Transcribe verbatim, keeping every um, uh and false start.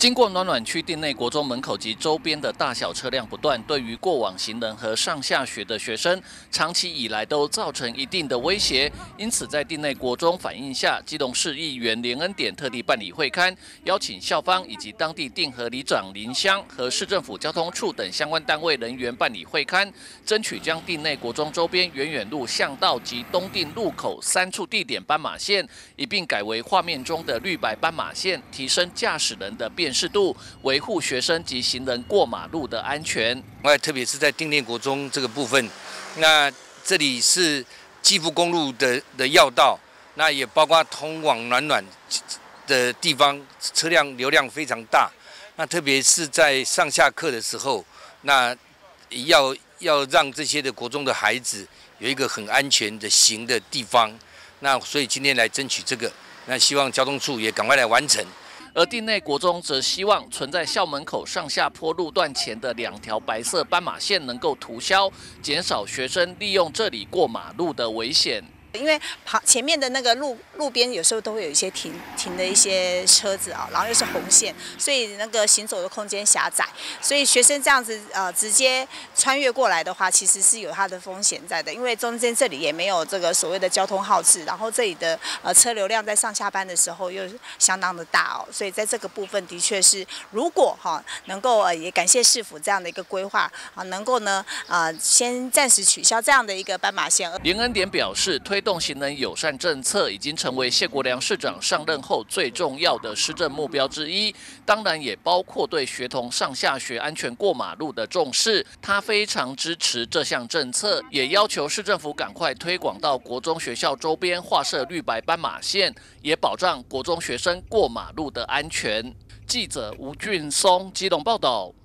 经过暖暖区定内国中门口及周边的大小车辆不断，对于过往行人和上下学的学生，长期以来都造成一定的威胁。因此，在定内国中反映下，基隆市议员连恩典特地办理会勘，邀请校方以及当地定和里长林香和市政府交通处等相关单位人员办理会勘，争取将定内国中周边远远路巷道及东定路口三处地点斑马线一并改为画面中的绿白斑马线，提升驾驶人的辨识度，维护学生及行人过马路的安全。 外，特别是在定内国中这个部分，那这里是基福公路的的要道，那也包括通往暖暖的地方，车辆流量非常大。那特别是在上下课的时候，那要要让这些的国中的孩子有一个很安全的行的地方。那所以今天来争取这个，那希望交通处也赶快来完成。 而定内国中则希望存在校门口上下坡路段前的两条白色斑马线能够涂销，减少学生利用这里过马路的危险。 因为旁前面的那个路路边有时候都会有一些停停的一些车子啊，然后又是红线，所以那个行走的空间狭窄，所以学生这样子呃直接穿越过来的话，其实是有它的风险在的，因为中间这里也没有这个所谓的交通号志，然后这里的呃车流量在上下班的时候又相当的大哦，所以在这个部分的确是，如果哈、哦、能够呃也感谢市府这样的一个规划啊，能够呢呃先暂时取消这样的一个斑马线。 连恩典表示，推动行人友善政策已经成为谢国良市长上任后最重要的施政目标之一，当然也包括对学童上下学安全过马路的重视。他非常支持这项政策，也要求市政府赶快推广到国中学校周边划设绿白斑马线，也保障国中学生过马路的安全。记者吴俊松基隆报道。